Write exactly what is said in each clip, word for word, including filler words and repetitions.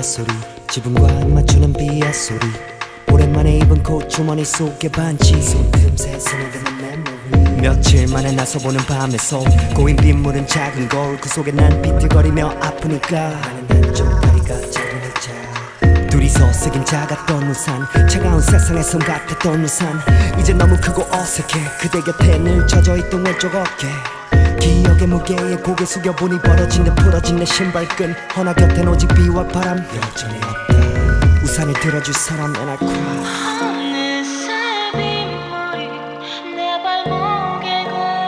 소리 지붕과 맞추는 비의 소리 오랜만에 입은 콧 주머니 속에 반지 손틈새 스며드는 메모리 며칠 만에 나서보는 밤의 속 고인 빗물은 작은 거울 그 속에 난 비틀거리며 아프니까 나는 한쪽 다리가 작은 의자 둘이서 쓰긴 작았던 우산 차가운 세상의 손 같았던 우산 이제 너무 크고 어색해 그대 곁에 늘 젖어있던 왼쪽 어깨 기억의 무게에 고개 숙여보니 벌어진 듯 풀어진 내 신발끈 허나 곁엔 오직 비와 바람 여전히 없다 우산을 들어줄 사람 and I cry 어느새 빗물이 내 발목에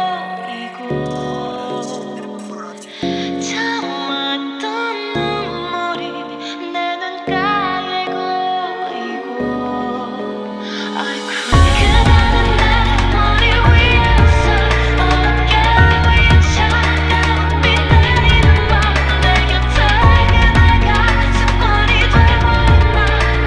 고이고 참았던 눈물이 내 눈가에 고이고 I cry 그대는 내 머리 위에서 어깨 위에 차가운 비 내리는 밤 내 곁에 그대가 습관이 돼버린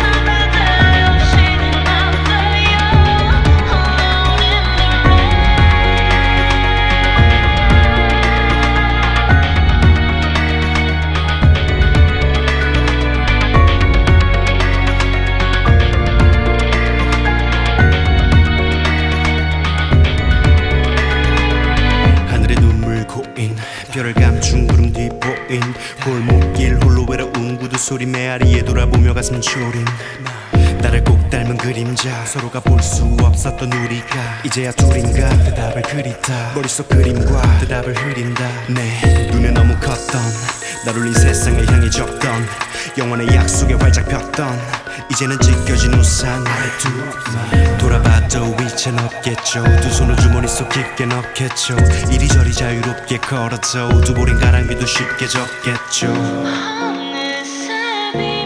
별을 감춘 구름 뒤 보인 골목길 홀로 외로운 구두 소리 메아리에 돌아보며 가슴 졸인 나를 꼭 닮은 그림자 서로가 볼 수 없었던 우리가 이제야 둘인가 대답을 그리다 머릿속 그림과 대답을 흐린다 내 눈에 너무 컸던 날 울린 세상을 향해 적던 영원의 약속에 활짝 폈던 이제는 찢겨진 우산 아래 두만 돌아봐도 위치는 없겠죠 두 손을 주머니 속 깊게 넣겠죠 이리저리 자유롭게 걸어도 두 볼인 가랑비도 쉽게 젖겠죠 어느새